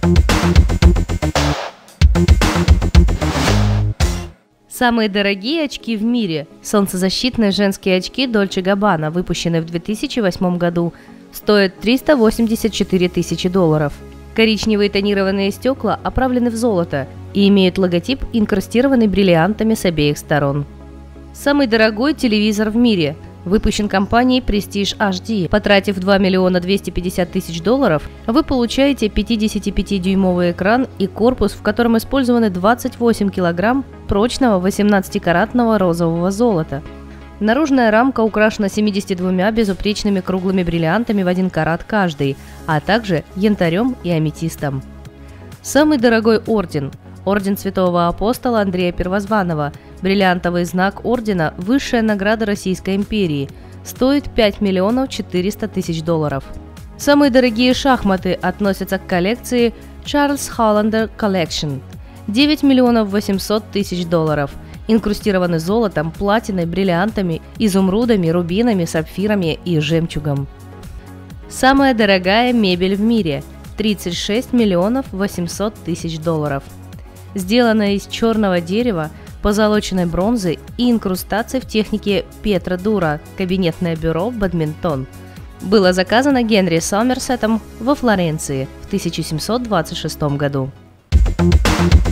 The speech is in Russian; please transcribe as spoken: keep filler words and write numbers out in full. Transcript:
Самые дорогие очки в мире – солнцезащитные женские очки Dolce Gabbana, выпущенные в две тысячи восьмом году, стоят триста восемьдесят четыре тысячи долларов. Коричневые тонированные стекла оправлены в золото и имеют логотип, инкрустированный бриллиантами с обеих сторон. Самый дорогой телевизор в мире выпущен компанией Prestige эйч ди. Потратив два миллиона двести пятьдесят тысяч долларов, вы получаете пятидесятипятидюймовый экран и корпус, в котором использованы двадцать восемь килограмм прочного восемнадцатикаратного розового золота. Наружная рамка украшена семьюдесятью двумя безупречными круглыми бриллиантами в один карат каждый, а также янтарем и аметистом. Самый дорогой орден – орден Святого Апостола Андрея Первозванного, бриллиантовый знак ордена – высшая награда Российской империи, стоит пять миллионов четыреста тысяч долларов. Самые дорогие шахматы относятся к коллекции Charles Hollander Collection – девять миллионов восемьсот тысяч долларов, инкрустированы золотом, платиной, бриллиантами, изумрудами, рубинами, сапфирами и жемчугом. Самая дорогая мебель в мире – тридцать шесть миллионов восемьсот тысяч долларов. Сделана из черного дерева, позолоченной бронзы и инкрустаций в технике Пьетро Дура, кабинетное бюро «Бадминтон». Было заказано Генри Сомерсетом во Флоренции в тысяча семьсот двадцать шестом году.